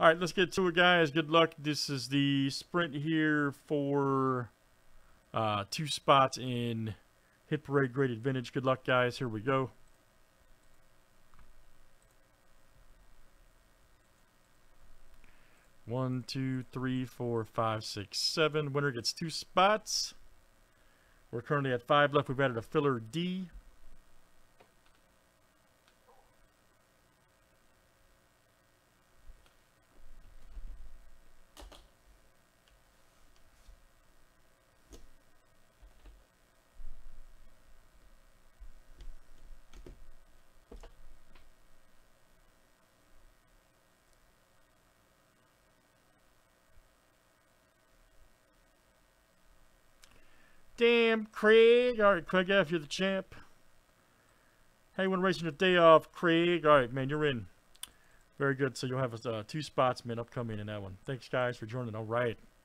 All right, let's get to it, guys. Good luck. This is the sprint here for 2 spots in Hit Parade Graded Vintage. Good luck, guys. Here we go. One, two, three, 4, 5, 6, 7. Winner gets 2 spots. We're currently at 5 left. We've added a filler D. Damn, Craig. All right, Craig F., you're the champ. Hey, when racing a day off, Craig. All right, man, you're in. Very good. So you'll have 2 spots, man, upcoming in that one. Thanks, guys, for joining. All right.